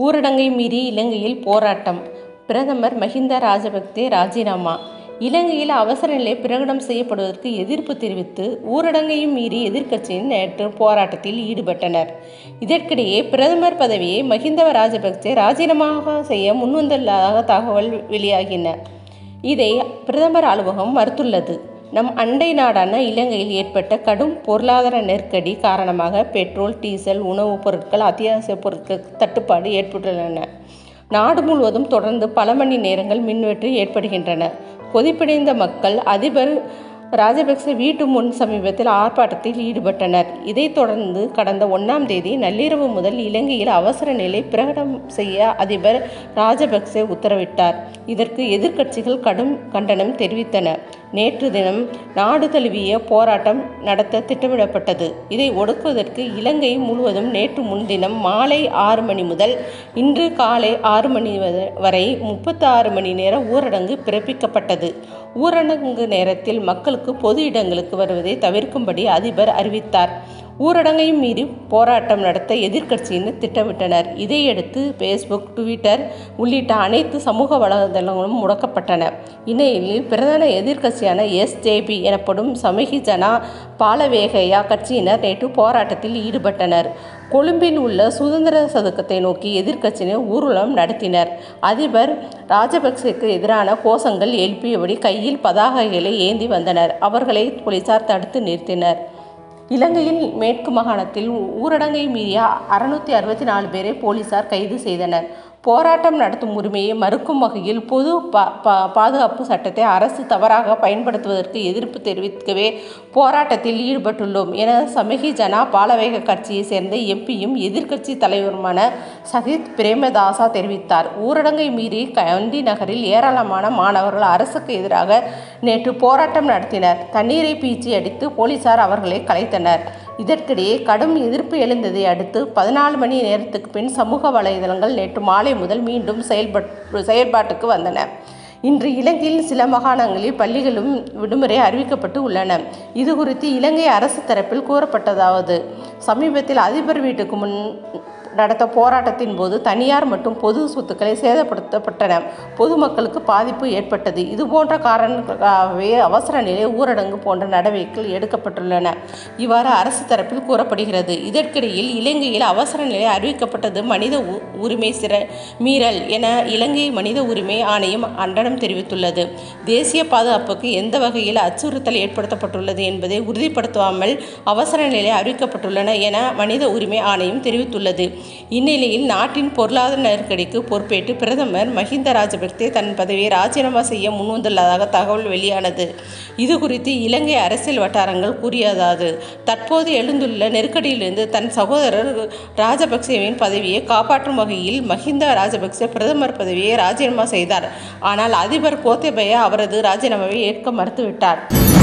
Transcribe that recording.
ஊரடங்கை மீறி இலங்கையில் போராட்டம். பிரதமர் மஹிந்த ராஜபக்சே ராஜினாமா. இலங்கையில் அவசர நிலை பிரகடனம் செய்யப்படுவதற்கு எதிர்ப்பு தெரிவித்து ஊரடங்கையும் மீறி எதிர்க்கட்சியினர் நேற்று போராட்டத்தில் ஈடுபட்டனர். இதற்கிடையே பிரதமர் பதவியை மஹிந்த ராஜபக்சே ராஜினாமா செய்ய முன்வந்துள்ளதாக தகவல் வெளியாகின. இதை பிரதமர் அலுவலகம் மறுத்துள்ளது. நம் அண்டை நாடான இலங்கையில் ஏற்பட்ட கடும் பொருளாதார நெருக்கடி காரணமாக பெட்ரோல், டீசல், உணவுப் பொருட்கள், அத்தியாவசிய பொருட்கள் தட்டுப்பாடு ஏற்பட்டுள்ளன. நாடு முழுவதும் தொடர்ந்து பல மணி நேரங்கள் மின்வெட்டு ஏற்படுகின்றன. கொதிப்படைந்த மக்கள் அதிபர் ராஜபக்சே வீட்டு முன் சமீபத்தில் ஆர்ப்பாட்டத்தில் ஈடுபட்டனர். இதைத் தொடர்ந்து கடந்த 1ஆம் தேதி நள்ளிரவு முதல் இலங்கையில் அவசர நிலை பிரகடனம் செய்ய அதிபர் ராஜபக்சே உத்தரவிட்டார். இதற்கு எதிர்க்கட்சிகள் கடும் கண்டனம் தெரிவித்தன. நேற்று தினம் நாடு தழுவிய போராட்டம் நடத்த திட்டமிடப்பட்டது. இதை ஒடுக்குவதற்கு இலங்கை முழுவதும் நேற்று முன்தினம் மாலை 6 மணி முதல் இன்று காலை 6 மணி வரை 36 மணி நேர ஊரடங்கு பிறப்பிக்கப்பட்டது. ஊரடங்கு நேரத்தில் மக்களுக்கு பொது இடங்களுக்கு வருவதை தவிர்க்கும்படி அதிபர் அறிவித்தார். ஊரடங்கையும் மீறி போராட்டம் நடத்த எதிர்க்கட்சியினர் திட்டமிட்டனர். இதையடுத்து பேஸ்புக், ட்விட்டர் உள்ளிட்ட அனைத்து சமூக வலைதளங்களும் முடக்கப்பட்டன. இந்நிலையில் பிரதான எதிர்க்கட்சியான SJP எனப்படும் சமகி ஜனா பாலவேகயா கட்சியினர் நேற்று போராட்டத்தில் ஈடுபட்டனர். கொழும்பில் உள்ள சுதந்திர சதுக்கத்தை நோக்கி எதிர்க்கட்சியினர் ஊர்வலம் நடத்தினர். அதிபர் ராஜபக்சேக்கு எதிரான கோஷங்கள் எழுப்பியபடி கையில் பதாகைகளை ஏந்தி வந்தனர். அவர்களை போலீசார் தடுத்து நிறுத்தினர். இலங்கையில் மேற்கு மாகாணத்தில் ஊரடங்கை மீறிய 664 பேரை போலீசார் கைது செய்தனர். போராட்டம் நடத்தும் உரிமையை மறுக்கும் வகையில் பொது பாதுகாப்பு சட்டத்தை அரசு தவறாக பயன்படுத்துவதற்கு எதிர்ப்பு தெரிவிக்கவே போராட்டத்தில் ஈடுபட்டுள்ளோம் என சமகி ஜனா பாலவேக கட்சியை சேர்ந்த எம்பியும் எதிர்க்கட்சி தலைவருமான சஜித் பிரேமதாசா தெரிவித்தார். ஊரடங்கை மீறி கண்டி நகரில் ஏராளமான மாணவர்கள் அரசுக்கு எதிராக நேற்று போராட்டம் நடத்தினர். தண்ணீரை பீச்சி அடித்து போலீசார் அவர்களை கலைத்தனர். இதற்கிடையே கடும் எதிர்ப்பு எழுந்ததை அடுத்து 14 மணி நேரத்துக்கு பின் சமூக வலைதளங்கள் நேற்று மாலை முதல் மீண்டும் செயல்பாட்டுக்கு வந்தன. இன்று இலங்கையில் சில மாகாணங்களில் பள்ளிகளும் விடுமுறை அறிவிக்கப்பட்டு உள்ளன. இது குறித்து இலங்கை அரசு தரப்பில் கூறப்பட்டதாவது: சமீபத்தில் அதிபர் வீட்டுக்கு முன் நடத்த போராட்டத்தின் போது தனியார் மற்றும் பொது சொத்துக்களை சேதப்படுத்தப்பட்டன. பொதுமக்களுக்கு பாதிப்பு ஏற்பட்டது. இதுபோன்ற காரணங்களாகவே அவசர நிலை, ஊரடங்கு போன்ற நடவடிக்கைகள் எடுக்கப்பட்டுள்ளன. இவ்வாறு அரசு தரப்பில் கூறப்படுகிறது. இதற்கிடையில் இலங்கையில் அவசர நிலை அறிவிக்கப்பட்டது மனித உரிமை மீறல் என இலங்கை மனித உரிமை ஆணையம் கண்டனம் தெரிவித்துள்ளது. தேசிய பாதுகாப்புக்கு எந்த வகையில் அச்சுறுத்தல் ஏற்படுத்தப்பட்டுள்ளது என்பதை உறுதிப்படுத்தாமல் அவசர நிலை அறிவிக்கப்பட்டுள்ளன என மனித உரிமை ஆணையம் தெரிவித்துள்ளது. இந்நிலையில் நாட்டின் பொருளாதார நெருக்கடிக்கு பொறுப்பேற்று பிரதமர் மஹிந்த ராஜபக்சே தன் பதவியை ராஜினாமா செய்ய முன்வந்துள்ளதாக தகவல் வெளியானது. இது குறித்து இலங்கை அரசியல் வட்டாரங்கள் கூறியதாவது: தற்போது எழுந்துள்ள நெருக்கடியிலிருந்து தன் சகோதரர் ராஜபக்சேவின் பதவியை காப்பாற்றும் வகையில் மஹிந்த ராஜபக்சே பிரதமர் பதவியை ராஜினாமா செய்தார். ஆனால் அதிபர் கோத்தபய அவரது ராஜினாமாவை ஏற்க மறுத்துவிட்டார்.